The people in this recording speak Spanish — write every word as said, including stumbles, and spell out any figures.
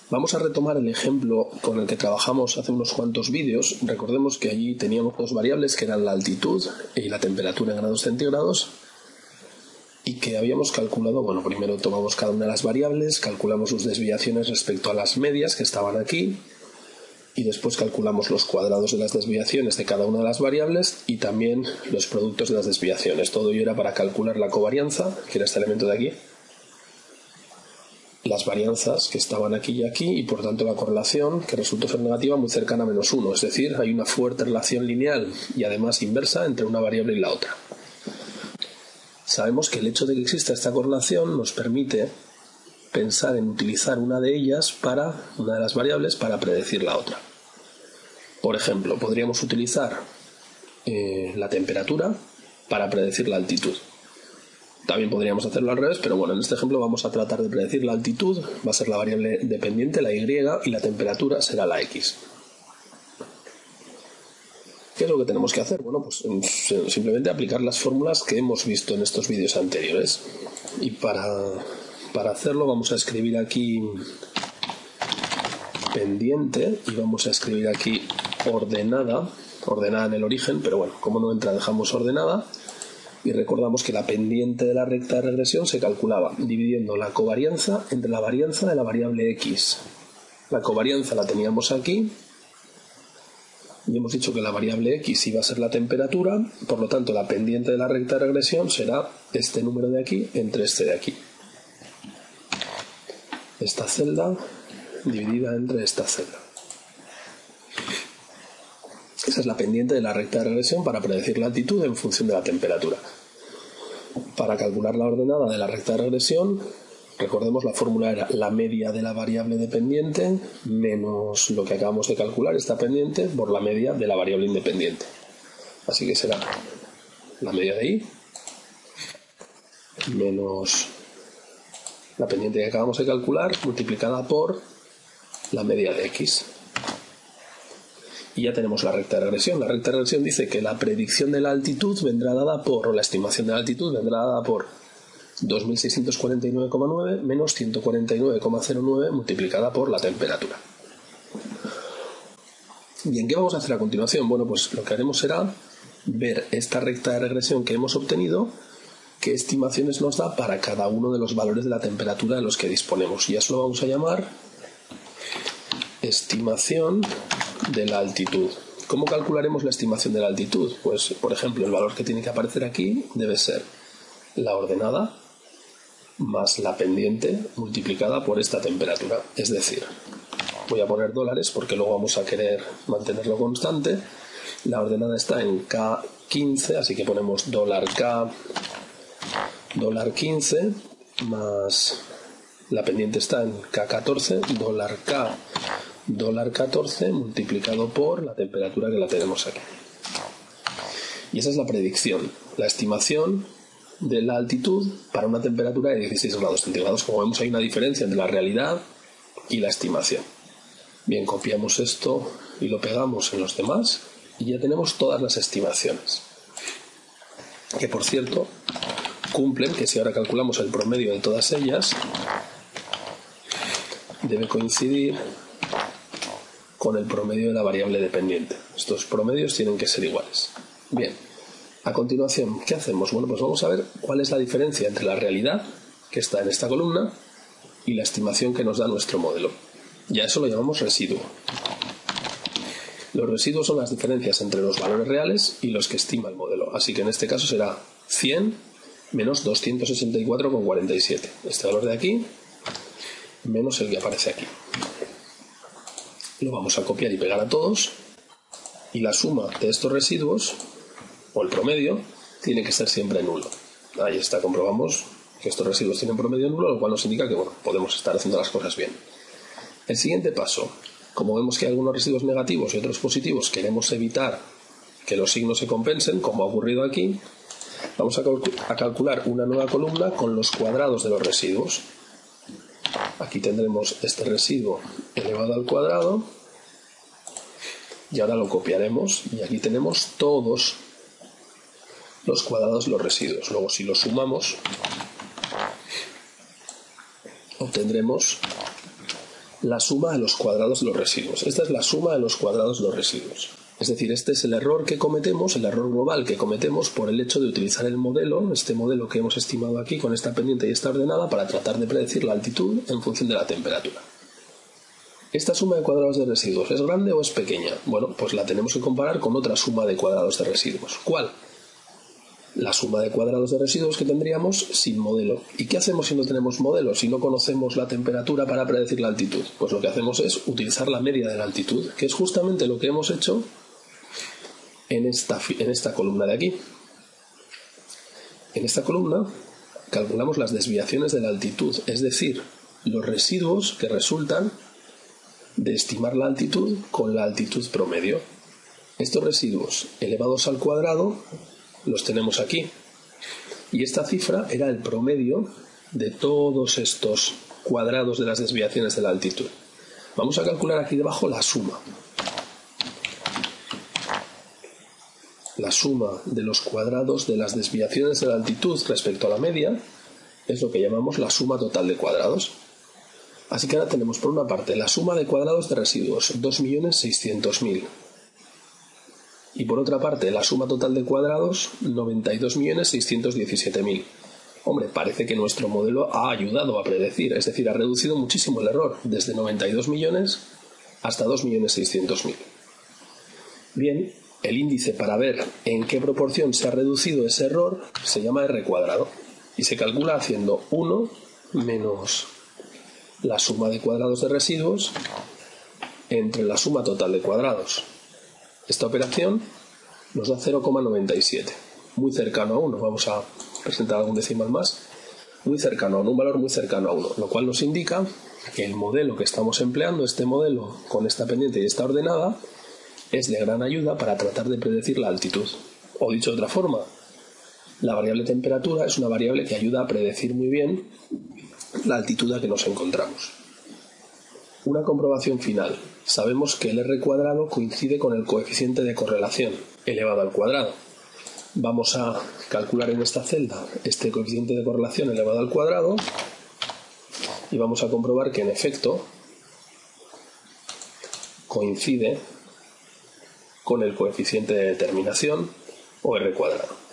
Vamos a retomar el ejemplo con el que trabajamos hace unos cuantos vídeos. Recordemos que allí teníamos dos variables que eran la altitud y la temperatura en grados centígrados y que habíamos calculado, bueno, primero tomamos cada una de las variables, calculamos sus desviaciones respecto a las medias que estaban aquí y después calculamos los cuadrados de las desviaciones de cada una de las variables y también los productos de las desviaciones. Todo ello era para calcular la covarianza, que era este elemento de aquí, las varianzas que estaban aquí y aquí y por tanto la correlación, que resultó ser negativa, muy cercana a menos uno, es decir, hay una fuerte relación lineal y además inversa entre una variable y la otra. Sabemos que el hecho de que exista esta correlación nos permite pensar en utilizar una de ellas para, una de las variables, para predecir la otra. Por ejemplo, podríamos utilizar eh, la temperatura para predecir la altitud. También podríamos hacerlo al revés, pero bueno, en este ejemplo vamos a tratar de predecir la altitud, va a ser la variable dependiente, la y, y la temperatura será la x. ¿Qué es lo que tenemos que hacer? Bueno, pues simplemente aplicar las fórmulas que hemos visto en estos vídeos anteriores. Y para, para hacerlo vamos a escribir aquí pendiente y vamos a escribir aquí ordenada, ordenada en el origen, pero bueno, como no entra dejamos ordenada. Y recordamos que la pendiente de la recta de regresión se calculaba dividiendo la covarianza entre la varianza de la variable x. La covarianza la teníamos aquí y hemos dicho que la variable x iba a ser la temperatura, por lo tanto la pendiente de la recta de regresión será este número de aquí entre este de aquí. Esta celda dividida entre esta celda. Esa es la pendiente de la recta de regresión para predecir la altitud en función de la temperatura. Para calcular la ordenada de la recta de regresión, recordemos la fórmula era la media de la variable dependiente menos lo que acabamos de calcular, esta pendiente, por la media de la variable independiente. Así que será la media de y menos la pendiente que acabamos de calcular multiplicada por la media de x. Y ya tenemos la recta de regresión. La recta de regresión dice que la predicción de la altitud vendrá dada por, o la estimación de la altitud vendrá dada por dos mil seiscientos cuarenta y nueve coma nueve menos ciento cuarenta y nueve coma cero nueve multiplicada por la temperatura. Bien, ¿qué vamos a hacer a continuación? Bueno, pues lo que haremos será ver esta recta de regresión que hemos obtenido, qué estimaciones nos da para cada uno de los valores de la temperatura de los que disponemos. Y eso lo vamos a llamar estimación de la altitud. ¿Cómo calcularemos la estimación de la altitud? Pues, por ejemplo, el valor que tiene que aparecer aquí debe ser la ordenada más la pendiente multiplicada por esta temperatura. Es decir, voy a poner dólares porque luego vamos a querer mantenerlo constante. La ordenada está en K quince, así que ponemos dólar K, dólar quince, más la pendiente está en K catorce, dólar K, dólar catorce multiplicado por la temperatura que la tenemos aquí. Y esa es la predicción, la estimación de la altitud para una temperatura de dieciséis grados centígrados. Como vemos, hay una diferencia entre la realidad y la estimación. Bien, copiamos esto y lo pegamos en los demás y ya tenemos todas las estimaciones, que por cierto cumplen que si ahora calculamos el promedio de todas ellas debe coincidir con el promedio de la variable dependiente. Estos promedios tienen que ser iguales. Bien, a continuación, ¿qué hacemos? Bueno, pues vamos a ver cuál es la diferencia entre la realidad, que está en esta columna, y la estimación que nos da nuestro modelo. Ya eso lo llamamos residuo. Los residuos son las diferencias entre los valores reales y los que estima el modelo. Así que en este caso será cien menos doscientos sesenta y cuatro coma cuarenta y siete. Este valor de aquí menos el que aparece aquí. Lo vamos a copiar y pegar a todos y la suma de estos residuos o el promedio tiene que ser siempre nulo. Ahí está, comprobamos que estos residuos tienen promedio nulo, lo cual nos indica que bueno, podemos estar haciendo las cosas bien. El siguiente paso, como vemos que hay algunos residuos negativos y otros positivos, queremos evitar que los signos se compensen, como ha ocurrido aquí, vamos a, calcul a calcular una nueva columna con los cuadrados de los residuos. Aquí tendremos este residuo elevado al cuadrado y ahora lo copiaremos y aquí tenemos todos los cuadrados de los residuos. Luego, si los sumamos, obtendremos la suma de los cuadrados de los residuos. Esta es la suma de los cuadrados de los residuos. Es decir, este es el error que cometemos, el error global que cometemos por el hecho de utilizar el modelo, este modelo que hemos estimado aquí con esta pendiente y esta ordenada, para tratar de predecir la altitud en función de la temperatura. ¿Esta suma de cuadrados de residuos es grande o es pequeña? Bueno, pues la tenemos que comparar con otra suma de cuadrados de residuos. ¿Cuál? La suma de cuadrados de residuos que tendríamos sin modelo. ¿Y qué hacemos si no tenemos modelo? Si no conocemos la temperatura para predecir la altitud. Pues lo que hacemos es utilizar la media de la altitud, que es justamente lo que hemos hecho en esta, en esta columna de aquí. En esta columna calculamos las desviaciones de la altitud, es decir, los residuos que resultan de estimar la altitud con la altitud promedio. Estos residuos elevados al cuadrado los tenemos aquí. Y esta cifra era el promedio de todos estos cuadrados de las desviaciones de la altitud. Vamos a calcular aquí debajo la suma. La suma de los cuadrados de las desviaciones de la altitud respecto a la media es lo que llamamos la suma total de cuadrados. Así que ahora tenemos por una parte la suma de cuadrados de residuos, dos millones seiscientos mil. Y por otra parte la suma total de cuadrados, noventa y dos millones seiscientos diecisiete mil. Hombre, parece que nuestro modelo ha ayudado a predecir, es decir, ha reducido muchísimo el error, desde noventa y dos millones hasta dos millones seiscientos mil. Bien, el índice para ver en qué proporción se ha reducido ese error se llama R cuadrado y se calcula haciendo uno menos la suma de cuadrados de residuos entre la suma total de cuadrados. Esta operación nos da cero coma noventa y siete, muy cercano a uno. Vamos a presentar algún decimal más, muy cercano a uno, un valor muy cercano a uno, lo cual nos indica que el modelo que estamos empleando, este modelo con esta pendiente y esta ordenada, es de gran ayuda para tratar de predecir la altitud. O dicho de otra forma, la variable temperatura es una variable que ayuda a predecir muy bien la altitud a que nos encontramos. Una comprobación final. Sabemos que el R cuadrado coincide con el coeficiente de correlación elevado al cuadrado. Vamos a calcular en esta celda este coeficiente de correlación elevado al cuadrado y vamos a comprobar que en efecto coincide con el coeficiente de determinación o R cuadrado.